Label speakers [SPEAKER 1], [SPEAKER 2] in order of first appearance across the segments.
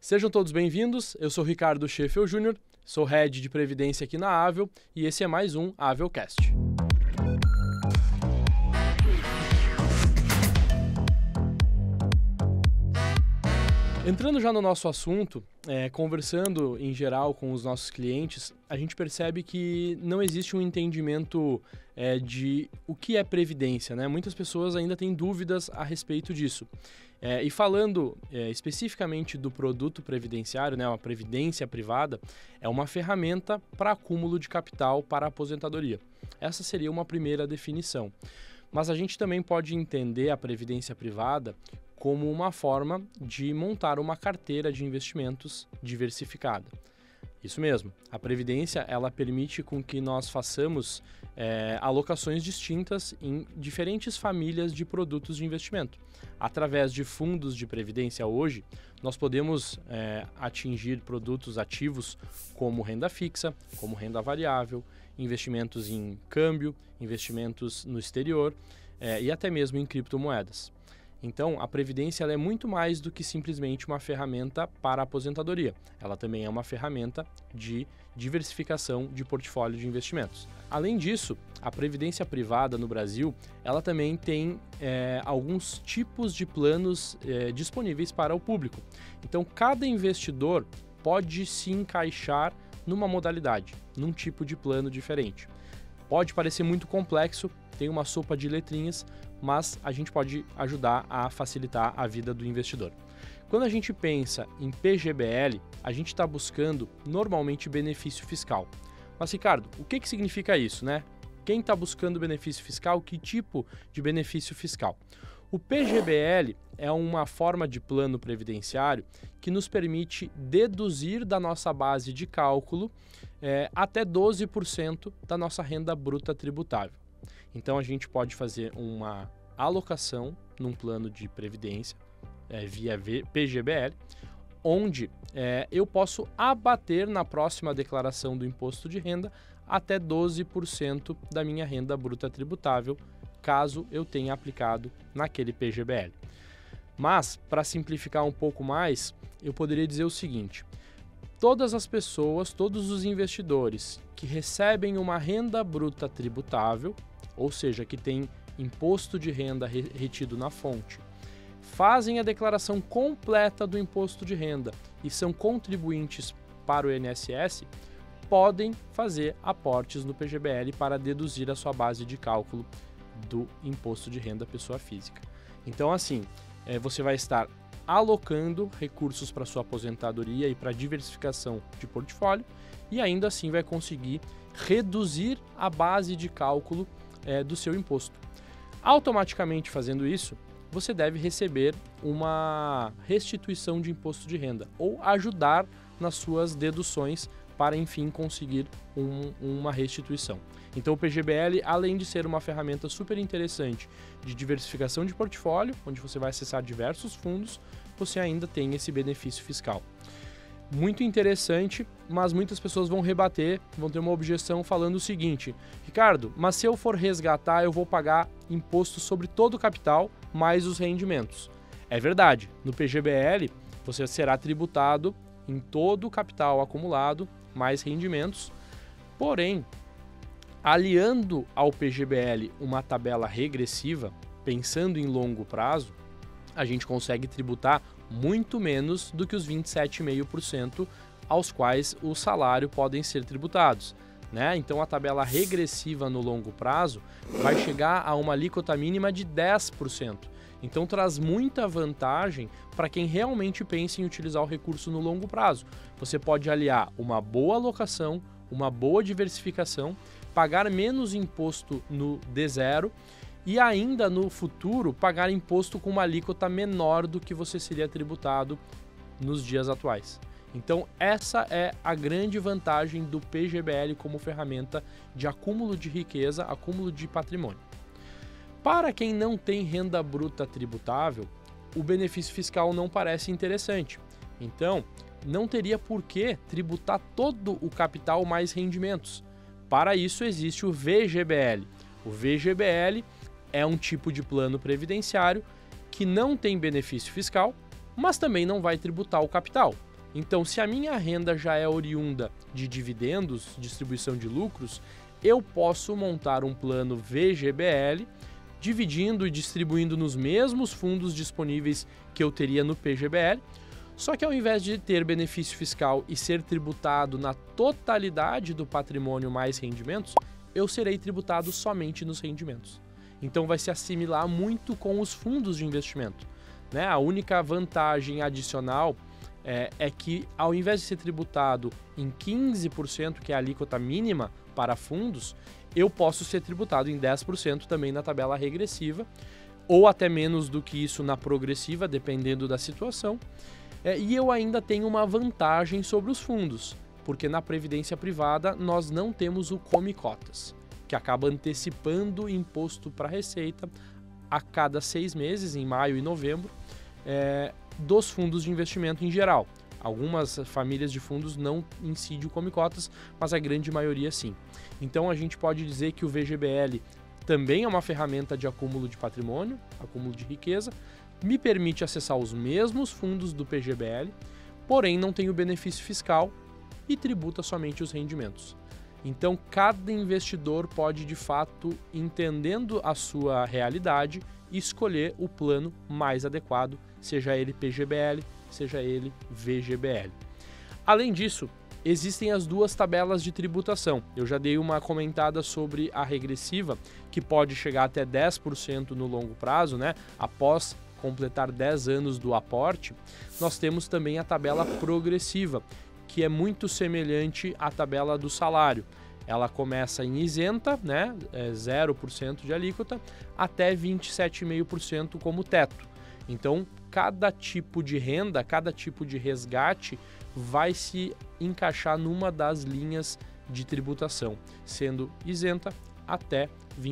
[SPEAKER 1] Sejam todos bem-vindos, eu sou Ricardo Scheffel Jr., sou Head de Previdência aqui na Avel e esse é mais um Avelcast. Entrando já no nosso assunto, conversando em geral com os nossos clientes, a gente percebe que não existe um entendimento de o que é previdência, né? Muitas pessoas ainda têm dúvidas a respeito disso. E falando especificamente do produto previdenciário, né, a previdência privada, é uma ferramenta para acúmulo de capital para a aposentadoria. Essa seria uma primeira definição. Mas a gente também pode entender a previdência privada como uma forma de montar uma carteira de investimentos diversificada. Isso mesmo, a previdência ela permite com que nós façamos alocações distintas em diferentes famílias de produtos de investimento. Através de fundos de previdência hoje, nós podemos atingir produtos ativos como renda fixa, como renda variável, investimentos em câmbio, investimentos no exterior e até mesmo em criptomoedas. Então, a previdência ela é muito mais do que simplesmente uma ferramenta para a aposentadoria. Ela também é uma ferramenta de diversificação de portfólio de investimentos. Além disso, a previdência privada no Brasil, ela também tem alguns tipos de planos disponíveis para o público. Então, cada investidor pode se encaixar numa modalidade, num tipo de plano diferente. Pode parecer muito complexo, tem uma sopa de letrinhas, mas a gente pode ajudar a facilitar a vida do investidor. Quando a gente pensa em PGBL, a gente está buscando normalmente benefício fiscal. Mas, Ricardo, o que significa isso, né? Quem está buscando benefício fiscal, que tipo de benefício fiscal? O PGBL é uma forma de plano previdenciário que nos permite deduzir da nossa base de cálculo até 12% da nossa renda bruta tributável. Então, a gente pode fazer uma alocação num plano de previdência via PGBL, onde eu posso abater na próxima declaração do imposto de renda até 12% da minha renda bruta tributável, caso eu tenha aplicado naquele PGBL. Mas, para simplificar um pouco mais, eu poderia dizer o seguinte: todas as pessoas, todos os investidores que recebem uma renda bruta tributável, ou seja, que tem imposto de renda retido na fonte, fazem a declaração completa do imposto de renda e são contribuintes para o INSS, podem fazer aportes no PGBL para deduzir a sua base de cálculo do imposto de renda pessoa física. Então, assim, você vai estar alocando recursos para sua aposentadoria e para diversificação de portfólio e ainda assim vai conseguir reduzir a base de cálculo do seu imposto. Automaticamente fazendo isso, você deve receber uma restituição de imposto de renda ou ajudar nas suas deduções para, enfim, conseguir uma restituição. Então, o PGBL, além de ser uma ferramenta super interessante de diversificação de portfólio, onde você vai acessar diversos fundos, você ainda tem esse benefício fiscal. Muito interessante, mas muitas pessoas vão rebater, vão ter uma objeção falando o seguinte: Ricardo, mas se eu for resgatar, eu vou pagar imposto sobre todo o capital mais os rendimentos. É verdade, no PGBL você será tributado em todo o capital acumulado mais rendimentos, porém, aliando ao PGBL uma tabela regressiva, pensando em longo prazo, a gente consegue tributar muito menos do que os 27,5% aos quais o salário podem ser tributados, né? Então, a tabela regressiva no longo prazo vai chegar a uma alíquota mínima de 10%. Então, traz muita vantagem para quem realmente pensa em utilizar o recurso no longo prazo. Você pode aliar uma boa alocação, uma boa diversificação, pagar menos imposto no D0 e ainda no futuro pagar imposto com uma alíquota menor do que você seria tributado nos dias atuais. Então, essa é a grande vantagem do PGBL como ferramenta de acúmulo de riqueza, acúmulo de patrimônio. Para quem não tem renda bruta tributável, o benefício fiscal não parece interessante. Então, não teria por que tributar todo o capital mais rendimentos. Para isso, existe o VGBL. O VGBL é um tipo de plano previdenciário que não tem benefício fiscal, mas também não vai tributar o capital. Então, se a minha renda já é oriunda de dividendos, distribuição de lucros, eu posso montar um plano VGBL, dividindo e distribuindo nos mesmos fundos disponíveis que eu teria no PGBL, só que ao invés de ter benefício fiscal e ser tributado na totalidade do patrimônio mais rendimentos, eu serei tributado somente nos rendimentos. Então vai se assimilar muito com os fundos de investimento, né? A única vantagem adicional é que ao invés de ser tributado em 15%, que é a alíquota mínima para fundos, eu posso ser tributado em 10% também na tabela regressiva, ou até menos do que isso na progressiva, dependendo da situação. E eu ainda tenho uma vantagem sobre os fundos, porque na previdência privada nós não temos o Come Cotas, que acaba antecipando o imposto para a Receita a cada 6 meses, em maio e novembro, dos fundos de investimento em geral. Algumas famílias de fundos não incidem o Come Cotas, mas a grande maioria sim. Então a gente pode dizer que o VGBL também é uma ferramenta de acúmulo de patrimônio, acúmulo de riqueza, me permite acessar os mesmos fundos do PGBL, porém não tem o benefício fiscal e tributa somente os rendimentos. Então cada investidor pode de fato, entendendo a sua realidade, escolher o plano mais adequado, seja ele PGBL, seja ele VGBL. Além disso, existem as duas tabelas de tributação. Eu já dei uma comentada sobre a regressiva, que pode chegar até 10% no longo prazo, né? Após completar 10 anos do aporte. Nós temos também a tabela progressiva, que é muito semelhante à tabela do salário. Ela começa em isenta, né? 0% de alíquota, até 27,5% como teto. Então, cada tipo de renda, cada tipo de resgate vai se encaixar numa das linhas de tributação, sendo isenta até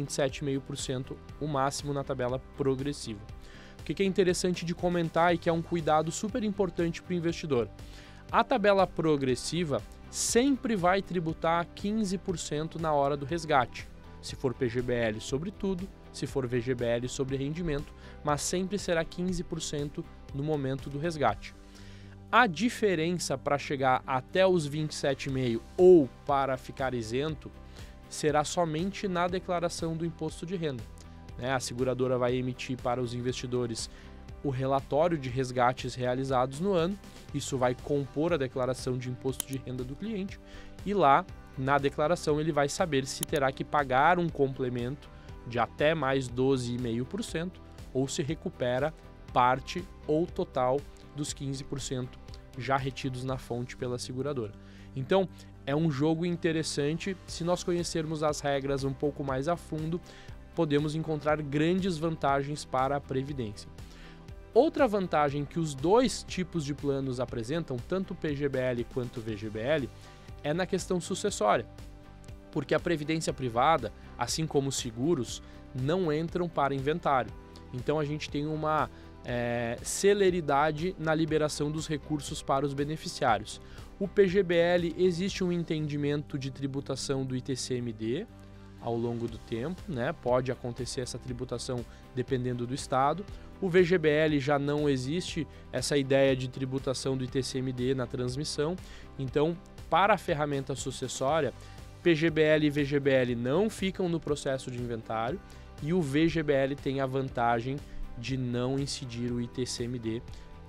[SPEAKER 1] 27,5% o máximo na tabela progressiva. O que é interessante de comentar e que é um cuidado super importante para o investidor. A tabela progressiva sempre vai tributar 15% na hora do resgate, se for PGBL sobre tudo, se for VGBL sobre rendimento, mas sempre será 15% no momento do resgate. A diferença para chegar até os 27,5% ou para ficar isento será somente na declaração do imposto de renda. A seguradora vai emitir para os investidores o relatório de resgates realizados no ano, isso vai compor a declaração de imposto de renda do cliente e lá na declaração ele vai saber se terá que pagar um complemento de até mais 12,5% ou se recupera parte ou total dos 15% já retidos na fonte pela seguradora. Então, é um jogo interessante. Se nós conhecermos as regras um pouco mais a fundo, podemos encontrar grandes vantagens para a Previdência. Outra vantagem que os dois tipos de planos apresentam, tanto o PGBL quanto o VGBL, é na questão sucessória, porque a Previdência Privada, assim como os seguros, não entram para inventário. Então a gente tem uma celeridade na liberação dos recursos para os beneficiários. O PGBL existe um entendimento de tributação do ITCMD ao longo do tempo, né? Pode acontecer essa tributação dependendo do estado. O VGBL já não existe essa ideia de tributação do ITCMD na transmissão. Então, para a ferramenta sucessória, PGBL e VGBL não ficam no processo de inventário e o VGBL tem a vantagem de não incidir o ITCMD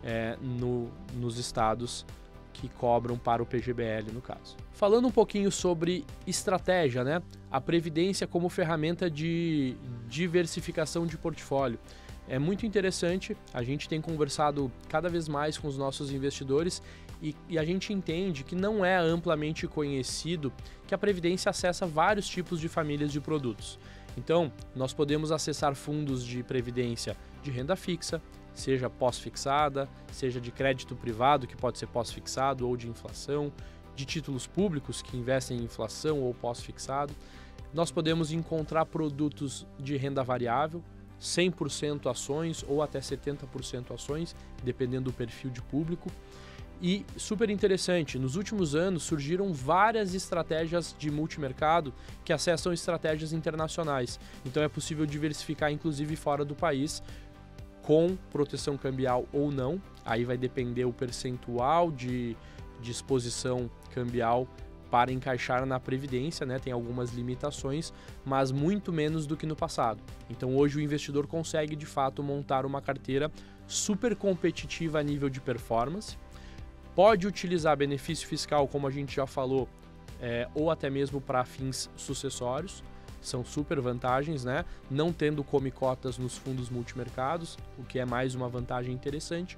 [SPEAKER 1] nos estados que cobram para o PGBL, no caso. Falando um pouquinho sobre estratégia, né? A Previdência como ferramenta de diversificação de portfólio. É muito interessante, a gente tem conversado cada vez mais com os nossos investidores e a gente entende que não é amplamente conhecido que a Previdência acessa vários tipos de famílias de produtos. Então, nós podemos acessar fundos de previdência de renda fixa, seja pós-fixada, seja de crédito privado, que pode ser pós-fixado ou de inflação, de títulos públicos que investem em inflação ou pós-fixado. Nós podemos encontrar produtos de renda variável, 100% ações ou até 70% ações, dependendo do perfil de público. E super interessante, nos últimos anos surgiram várias estratégias de multimercado que acessam estratégias internacionais. Então é possível diversificar inclusive fora do país, com proteção cambial ou não, aí vai depender o percentual de exposição cambial para encaixar na Previdência, né? Tem algumas limitações, mas muito menos do que no passado. Então hoje o investidor consegue de fato montar uma carteira super competitiva a nível de performance, pode utilizar benefício fiscal, como a gente já falou, ou até mesmo para fins sucessórios, são super vantagens, né? Não tendo come-cotas nos fundos multimercados, o que é mais uma vantagem interessante.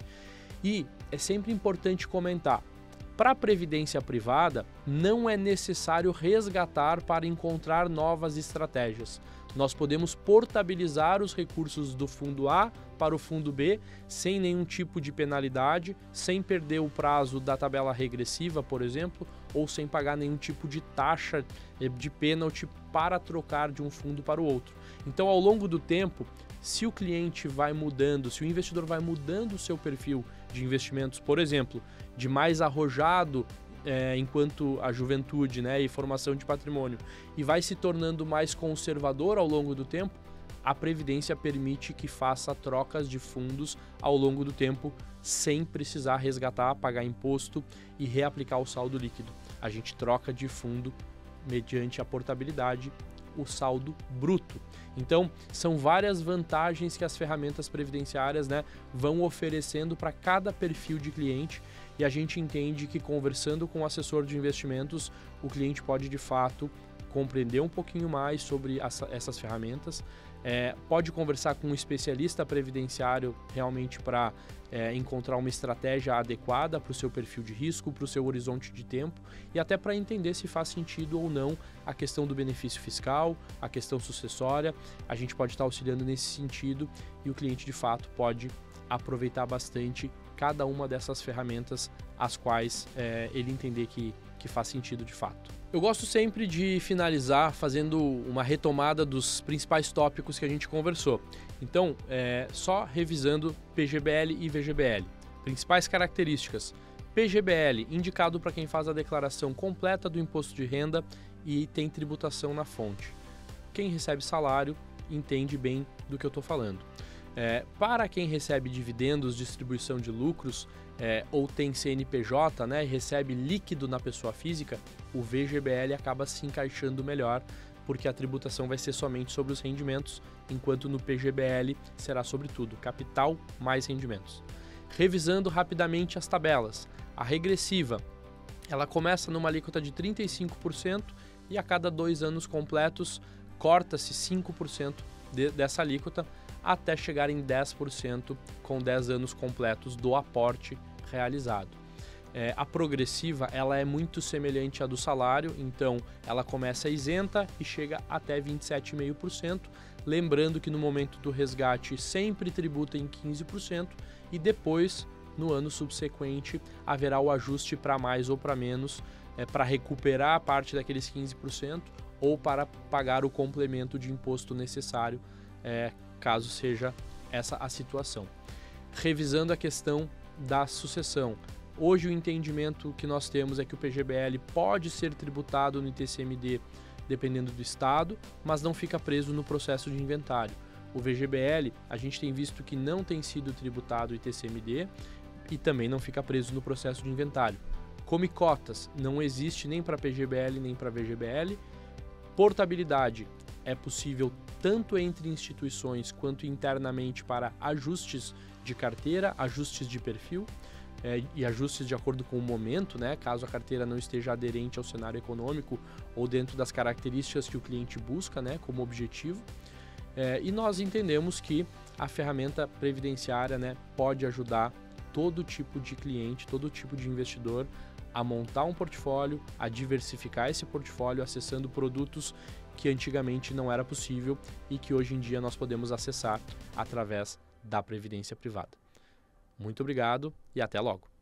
[SPEAKER 1] E é sempre importante comentar, para a previdência privada, não é necessário resgatar para encontrar novas estratégias. Nós podemos portabilizar os recursos do fundo A para o fundo B sem nenhum tipo de penalidade, sem perder o prazo da tabela regressiva, por exemplo, ou sem pagar nenhum tipo de taxa de pênalti para trocar de um fundo para o outro. Então, ao longo do tempo, se o cliente vai mudando, se o investidor vai mudando o seu perfil de investimentos, por exemplo, de mais arrojado enquanto a juventude, né, e formação de patrimônio, e vai se tornando mais conservador ao longo do tempo, a Previdência permite que faça trocas de fundos ao longo do tempo sem precisar resgatar, pagar imposto e reaplicar o saldo líquido. A gente troca de fundo mediante a portabilidade, o saldo bruto. Então, são várias vantagens que as ferramentas previdenciárias, né, vão oferecendo para cada perfil de cliente, e a gente entende que conversando com o assessor de investimentos, o cliente pode de fato compreender um pouquinho mais sobre essas ferramentas, pode conversar com um especialista previdenciário realmente para encontrar uma estratégia adequada para o seu perfil de risco, para o seu horizonte de tempo e até para entender se faz sentido ou não a questão do benefício fiscal, a questão sucessória. A gente pode estar auxiliando nesse sentido e o cliente de fato pode aproveitar bastante cada uma dessas ferramentas as quais ele entender que faz sentido de fato. Eu gosto sempre de finalizar fazendo uma retomada dos principais tópicos que a gente conversou. Então, só revisando PGBL e VGBL. Principais características. PGBL, indicado para quem faz a declaração completa do imposto de renda e tem tributação na fonte. Quem recebe salário entende bem do que eu estou falando. Para quem recebe dividendos, distribuição de lucros ou tem CNPJ, né, e recebe líquido na pessoa física, o VGBL acaba se encaixando melhor porque a tributação vai ser somente sobre os rendimentos, enquanto no PGBL será sobre tudo, capital mais rendimentos. Revisando rapidamente as tabelas, a regressiva ela começa numa alíquota de 35% e a cada 2 anos completos corta-se 5% dessa alíquota, até chegar em 10% com 10 anos completos do aporte realizado. A progressiva ela é muito semelhante à do salário, então ela começa isenta e chega até 27,5%, lembrando que no momento do resgate sempre tributa em 15% e depois, no ano subsequente, haverá o ajuste para mais ou para menos, para recuperar a parte daqueles 15% ou para pagar o complemento de imposto necessário, caso seja essa a situação. Revisando a questão da sucessão, hoje o entendimento que nós temos é que o PGBL pode ser tributado no ITCMD dependendo do estado, mas não fica preso no processo de inventário. O VGBL, a gente tem visto que não tem sido tributado o ITCMD e também não fica preso no processo de inventário. Come cotas não existe nem para PGBL nem para VGBL. Portabilidade é possível tanto entre instituições quanto internamente para ajustes de carteira, ajustes de perfil e ajustes de acordo com o momento, né? Caso a carteira não esteja aderente ao cenário econômico ou dentro das características que o cliente busca, né, como objetivo. E nós entendemos que a ferramenta previdenciária, né, pode ajudar todo tipo de cliente, todo tipo de investidor a montar um portfólio, a diversificar esse portfólio acessando produtos que antigamente não era possível e que hoje em dia nós podemos acessar através da Previdência Privada. Muito obrigado e até logo!